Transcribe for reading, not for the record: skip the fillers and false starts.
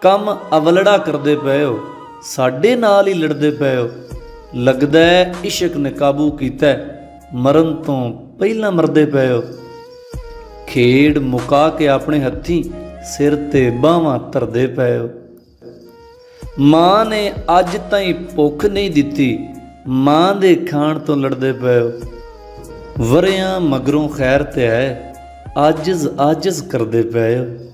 ਕੰਮ ਅਵਲੜਾ ਕਰਦੇ ਪਏ ਹੋ, ਸਾਡੇ ਨਾਲ ਹੀ ਲੜਦੇ ਪਏ ਹੋ। ਲੱਗਦਾ ਹੈ ਇਸ਼ਕ ਨੇ ਕਾਬੂ ਕੀਤਾ, ਮਰਨ ਤੋਂ ਪਹਿਲਾਂ ਮਰਦੇ ਪਏ ਹੋ। ਖੇਡ ਮੁਕਾ ਕੇ ਆਪਣੇ ਹੱਥੀਂ ਸਿਰ ਤੇ ਬਾਹਾਂ ਧਰਦੇ ਪਏ ਹੋ। ਮਾਂ ਨੇ ਅੱਜ ਤਾਈਂ ਭੁੱਖ ਨਹੀਂ ਦਿੱਤੀ, ਮਾਂ ਦੇ ਖਾਣ ਤੋਂ ਲੜਦੇ ਪਏ ਹੋ। ਵਰਿਆਂ ਮਗਰੋਂ ਖੈਰ ਤੇ ਆਏ, ਆਜਜ਼ ਆਜਜ਼ ਕਰਦੇ ਪਏ ਹੋ।